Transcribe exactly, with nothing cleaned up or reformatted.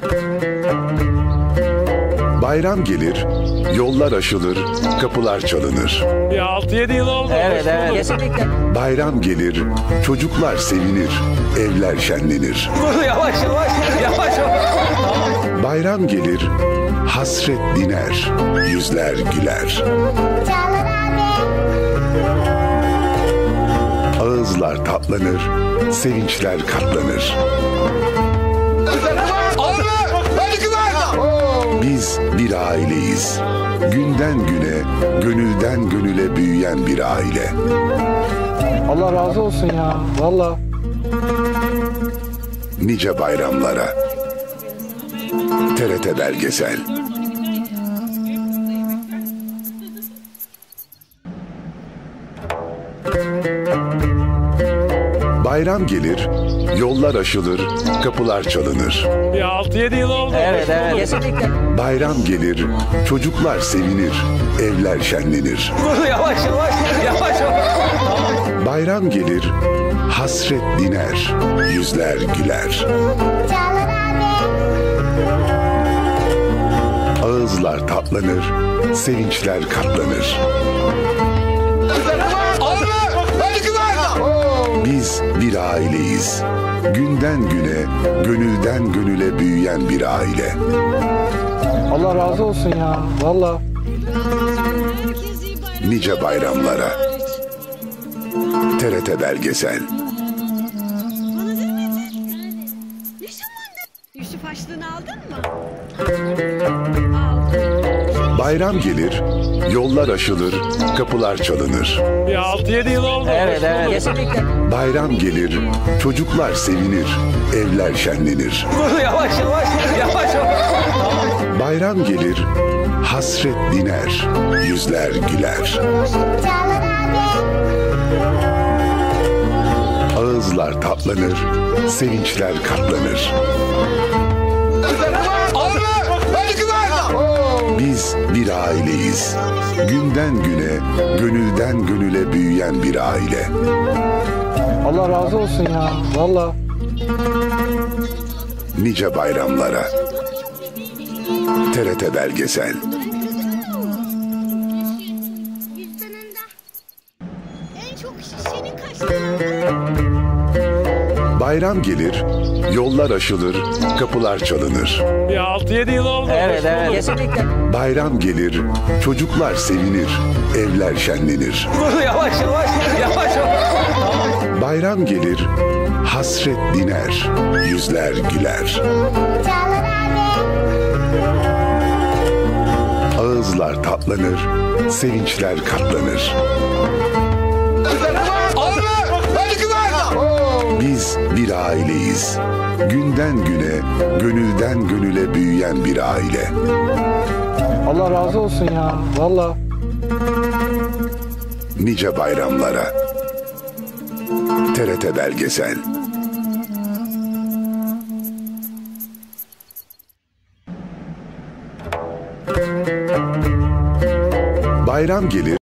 Bayram gelir, yollar aşılır, kapılar çalınır. Bir altı yedi yıl oldu. Evet, evet. Kesinlikle. Bayram gelir, çocuklar sevinir, evler şenlenir. Yavaş yavaş, yavaş yavaş. Bayram gelir, hasret diner, yüzler güler. Çağlar abi. Ağızlar tatlanır, sevinçler katlanır. Biz bir aileyiz. Günden güne, gönülden gönüle büyüyen bir aile. Allah razı olsun ya. Vallahi. Nice bayramlara. T R T Belgesel. Bayram gelir, yollar aşılır, kapılar çalınır. Bir altı yedi yıl oldu. Evet, evet. Kesinlikle. Bayram gelir, çocuklar sevinir, evler şenlenir. Yavaş yavaş, yavaş yavaş. Bayram gelir, hasret diner, yüzler güler. Çağlar abi. Ağızlar tatlanır, sevinçler katlanır. Biz bir aileyiz. Günden güne, gönülden gönüle büyüyen bir aile. Allah razı olsun ya. Vallahi. Nice bayramlara. T R T Belgesel. Bana demedin. Ne zamandır? Yusuf Açlığını aldın mı? Aldım. Bayram gelir, yollar aşılır, kapılar çalınır. Bir altı yedi yıl oldu. Evet, evet. Kesinlikle. Bayram gelir, çocuklar sevinir, evler şenlenir. Yavaş yavaş, yavaş yavaş. Bayram gelir, hasret diner, yüzler güler. Çağlar abi. Ağızlar tatlanır, sevinçler katlanır. Biz bir aileyiz. Günden güne, gönülden gönüle büyüyen bir aile. Allah razı olsun ya. Vallahi. Nice bayramlara. T R T Belgesel. Cüzdanında en çok şişeni kaçtı. Bayram gelir, yollar aşılır, kapılar çalınır. Bir altı yedi yıl oldu. Evet, evet. Kesinlikle. Bayram gelir, çocuklar sevinir, evler şenlenir. Yavaş yavaş, yavaş yavaş. Bayram gelir, hasret diner, yüzler güler. Çağlar abi. Ağızlar tatlanır, sevinçler katlanır. Biz bir aileyiz. Günden güne, gönülden gönüle büyüyen bir aile. Allah razı olsun ya. Vallahi. Nice bayramlara. T R T Belgesel. Bayram gelir.